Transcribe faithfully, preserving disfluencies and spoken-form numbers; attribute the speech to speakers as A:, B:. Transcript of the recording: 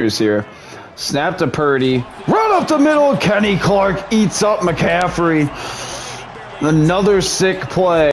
A: here. Snap to Purdy. Run up the middle. Kenny Clark eats up McCaffrey. Another sick play.